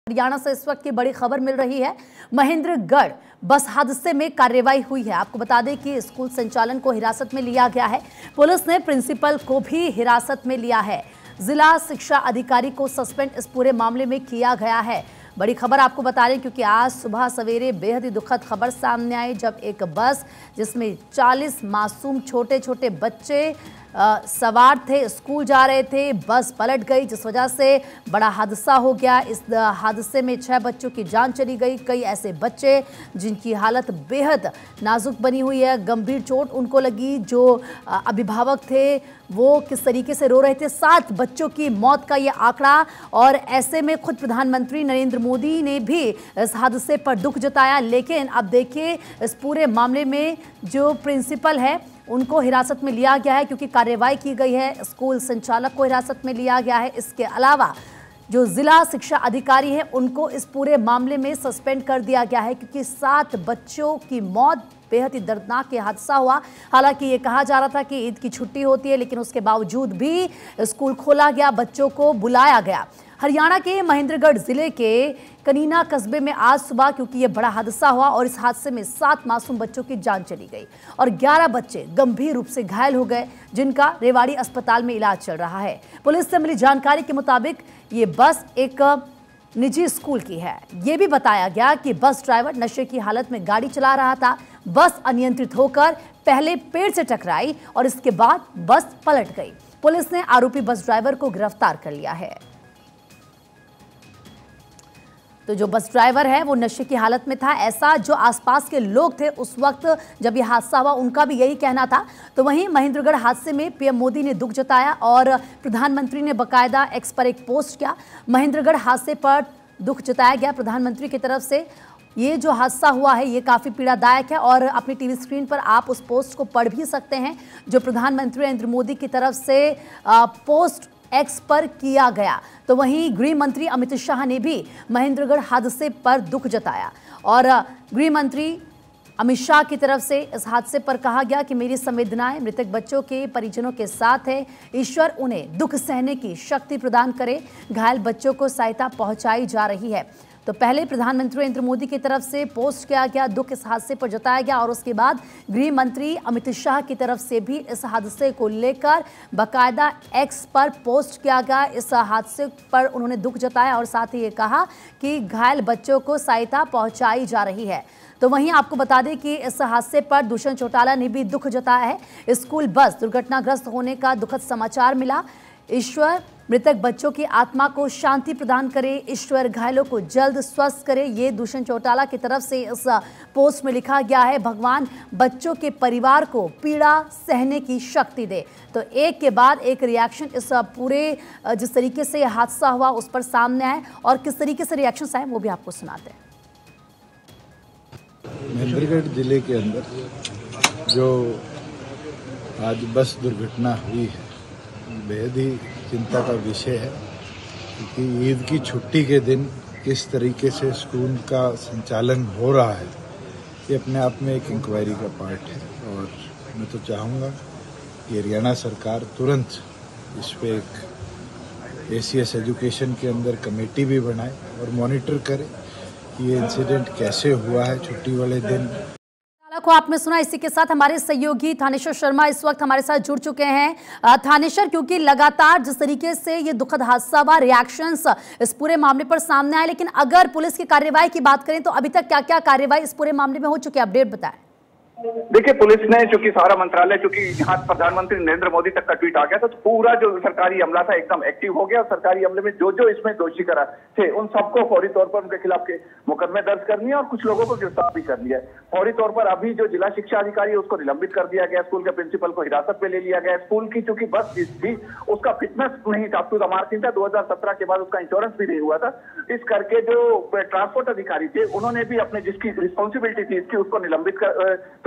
हरियाणा से इस वक्त की बड़ी खबर मिल रही है। महेंद्रगढ़ बस हादसे में कार्रवाई हुई है। आपको बता दें कि स्कूल संचालन को हिरासत में लिया गया है। पुलिस ने प्रिंसिपल को भी हिरासत में लिया है। जिला शिक्षा अधिकारी को सस्पेंड इस पूरे मामले में किया गया है। बड़ी खबर आपको बता रहे हैं क्योंकि आज सुबह सवेरे बेहद ही दुखद खबर सामने आई, जब एक बस जिसमें 40 मासूम छोटे छोटे बच्चे सवार थे, स्कूल जा रहे थे, बस पलट गई, जिस वजह से बड़ा हादसा हो गया। इस हादसे में 6 बच्चों की जान चली गई। कई ऐसे बच्चे जिनकी हालत बेहद नाजुक बनी हुई है, गंभीर चोट उनको लगी। जो अभिभावक थे वो किस तरीके से रो रहे थे। 7 बच्चों की मौत का ये आंकड़ा, और ऐसे में खुद प्रधानमंत्री नरेंद्र मोदी ने भी इस हादसे पर दुख जताया। लेकिन अब देखिए, इस पूरे मामले में जो प्रिंसिपल है उनको हिरासत में लिया गया है क्योंकि कार्रवाई की गई है। स्कूल संचालक को हिरासत में लिया गया है। इसके अलावा जो जिला शिक्षा अधिकारी है उनको इस पूरे मामले में सस्पेंड कर दिया गया है क्योंकि 7 बच्चों की मौत बेहद ही दर्दनाक ये हादसा हुआ। हालांकि ये कहा जा रहा था कि ईद की छुट्टी होती है, लेकिन उसके बावजूद भी स्कूल खोला गया, बच्चों को बुलाया गया। हरियाणा के महेंद्रगढ़ जिले के कनीना कस्बे में आज सुबह क्योंकि ये बड़ा हादसा हुआ और इस हादसे में 7 मासूम बच्चों की जान चली गई और 11 बच्चे गंभीर रूप से घायल हो गए, जिनका रेवाड़ी अस्पताल में इलाज चल रहा है। पुलिस से मिली जानकारी के मुताबिक ये बस एक निजी स्कूल की है। ये भी बताया गया कि बस ड्राइवर नशे की हालत में गाड़ी चला रहा था। बस अनियंत्रित होकर पहले पेड़ से टकराई और इसके बाद बस पलट गई। पुलिस ने आरोपी बस ड्राइवर को गिरफ्तार कर लिया है। तो जो बस ड्राइवर है वो नशे की हालत में था, ऐसा जो आसपास के लोग थे उस वक्त जब यह हादसा हुआ उनका भी यही कहना था। तो वहीं महेंद्रगढ़ हादसे में पीएम मोदी ने दुख जताया और प्रधानमंत्री ने बकायदा एक्स पर एक पोस्ट किया। महेंद्रगढ़ हादसे पर दुख जताया गया प्रधानमंत्री की तरफ से। ये जो हादसा हुआ है ये काफ़ी पीड़ादायक है और अपनी टीवी स्क्रीन पर आप उस पोस्ट को पढ़ भी सकते हैं जो प्रधानमंत्री नरेंद्र मोदी की तरफ से पोस्ट एक्स पर किया गया। तो वहीं गृह मंत्री अमित शाह ने भी महेंद्रगढ़ हादसे पर दुख जताया और गृह मंत्री अमित शाह की तरफ से इस हादसे पर कहा गया कि मेरी संवेदनाएं मृतक बच्चों के परिजनों के साथ है। ईश्वर उन्हें दुख सहने की शक्ति प्रदान करे। घायल बच्चों को सहायता पहुंचाई जा रही है। तो पहले प्रधानमंत्री नरेंद्र मोदी की तरफ से पोस्ट किया गया, दुख इस हादसे पर जताया गया और उसके बाद गृह मंत्री अमित शाह की तरफ से भी इस हादसे को लेकर बकायदा एक्स पर पोस्ट किया गया। इस हादसे पर उन्होंने दुख जताया और साथ ही ये कहा कि घायल बच्चों को सहायता पहुंचाई जा रही है। तो वहीं आपको बता दें कि इस हादसे पर दुष्यंत चौटाला ने भी दुख जताया है। स्कूल बस दुर्घटनाग्रस्त होने का दुखद समाचार मिला। ईश्वर मृतक बच्चों की आत्मा को शांति प्रदान करे, ईश्वर घायलों को जल्द स्वस्थ करे, ये दुष्यंत चौटाला की तरफ से इस पोस्ट में लिखा गया है। भगवान बच्चों के परिवार को पीड़ा सहने की शक्ति दे। तो एक के बाद एक रिएक्शन इस पूरे जिस तरीके से यह हादसा हुआ उस पर सामने आए और किस तरीके से रिएक्शन आए वो भी आपको सुनाते हैं। महेंद्रगढ़ जिले के अंदर जो आज बस दुर्घटना हुई है बेहद ही चिंता का विषय है क्योंकि ईद की छुट्टी के दिन किस तरीके से स्कूल का संचालन हो रहा है ये अपने आप में एक इंक्वायरी का पार्ट है। और मैं तो चाहूँगा कि हरियाणा सरकार तुरंत इस पे एक एसीएस एजुकेशन के अंदर कमेटी भी बनाए और मॉनिटर करे कि ये इंसिडेंट कैसे हुआ है छुट्टी वाले दिन। को आपने सुना। इसी के साथ हमारे सहयोगी थानेश्वर शर्मा इस वक्त हमारे साथ जुड़ चुके हैं। थानेश्वर, क्योंकि लगातार जिस तरीके से ये दुखद हादसा हुआ, रिएक्शंस इस पूरे मामले पर सामने आए, लेकिन अगर पुलिस की कार्रवाई की बात करें तो अभी तक क्या क्या कार्रवाई इस पूरे मामले में हो चुकी है, अपडेट बताएं। देखिए, पुलिस ने चूंकि सारा मंत्रालय चूंकि यहाँ प्रधानमंत्री नरेंद्र मोदी तक का ट्वीट आ गया था तो पूरा जो सरकारी अमला था एकदम एक्टिव हो गया और सरकारी अमले में जो जो इसमें दोषी करा थे उन सबको फौरी तौर पर उनके खिलाफ के मुकदमे दर्ज कर लिए और कुछ लोगों को गिरफ्तार भी कर लिया है। फौरी तौर पर अभी जो जिला शिक्षा अधिकारी है उसको निलंबित कर दिया गया, स्कूल के प्रिंसिपल को हिरासत में ले लिया गया। स्कूल की चूंकि बस थी उसका फिटनेस नहीं था, अप टू द मार्क था, 2017 के बाद उसका इंश्योरेंस भी नहीं हुआ था। इस करके जो ट्रांसपोर्ट अधिकारी थे उन्होंने भी अपने जिसकी रिस्पॉन्सिबिलिटी थी इसकी उसको निलंबित कर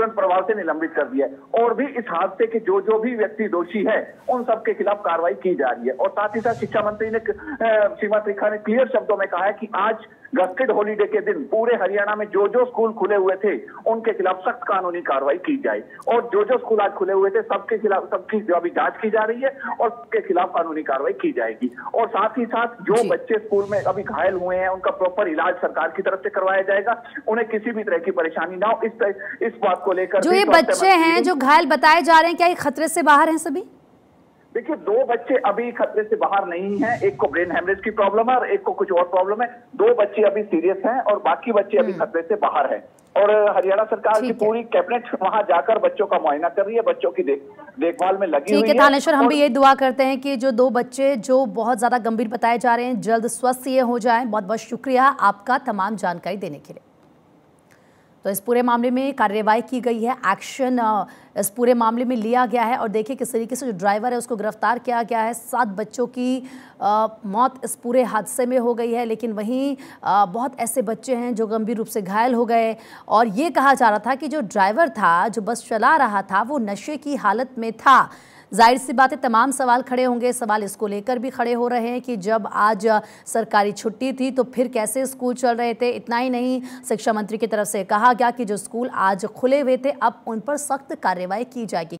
तुरंत प्रभाव से निलंबित कर दिया है। और भी इस हादसे के जो भी व्यक्ति दोषी है उन सबके खिलाफ कार्रवाई की जा रही है। और साथ ही साथ शिक्षा मंत्री ने सीमा त्रिखा ने क्लियर शब्दों में कहा है कि आज गस्टेड हॉलीडे के दिन पूरे हरियाणा में जो स्कूल खुले हुए थे उनके खिलाफ सख्त कानूनी कार्रवाई की जाए। और जो स्कूल आज खुले हुए थे सबके खिलाफ, सबकी अभी जांच की जा रही है और सबके खिलाफ कानूनी कार्रवाई की जाएगी। और साथ ही साथ जो बच्चे स्कूल में अभी घायल हुए हैं उनका प्रॉपर इलाज सरकार की तरफ से करवाया जाएगा, उन्हें किसी भी तरह की परेशानी ना हो। इस बात को लेकर जो ये बच्चे हैं जो घायल बताए जा रहे हैं, क्या ये खतरे से बाहर हैं सभी? देखिए, 2 बच्चे अभी खतरे से बाहर नहीं हैं। एक को ब्रेन हेमरेज की प्रॉब्लम है और एक को कुछ और प्रॉब्लम है। 2 बच्चे अभी सीरियस हैं और बाकी बच्चे अभी खतरे से बाहर हैं। और हरियाणा सरकार की पूरी कैबिनेट वहां जाकर बच्चों का मुआयना कर रही है, बच्चों की देखभाल में लगी हुई है। ठीक है थानेश्वर, हम भी ये दुआ करते हैं कि जो 2 बच्चे जो बहुत ज्यादा गंभीर बताए जा रहे हैं जल्द स्वस्थ ये हो जाएं। बहुत बहुत शुक्रिया आपका तमाम जानकारी देने के लिए। तो इस पूरे मामले में कार्रवाई की गई है, एक्शन इस पूरे मामले में लिया गया है और देखिए किस तरीके से जो ड्राइवर है उसको गिरफ्तार किया गया है। 7 बच्चों की मौत इस पूरे हादसे में हो गई है, लेकिन वहीं बहुत ऐसे बच्चे हैं जो गंभीर रूप से घायल हो गए। और ये कहा जा रहा था कि जो ड्राइवर था, जो बस चला रहा था, वो नशे की हालत में था। जाहिर सी बात है तमाम सवाल खड़े होंगे। सवाल इसको लेकर भी खड़े हो रहे हैं कि जब आज सरकारी छुट्टी थी तो फिर कैसे स्कूल चल रहे थे। इतना ही नहीं, शिक्षा मंत्री की तरफ से कहा गया कि जो स्कूल आज खुले हुए थे अब उन पर सख्त कार्रवाई की जाएगी।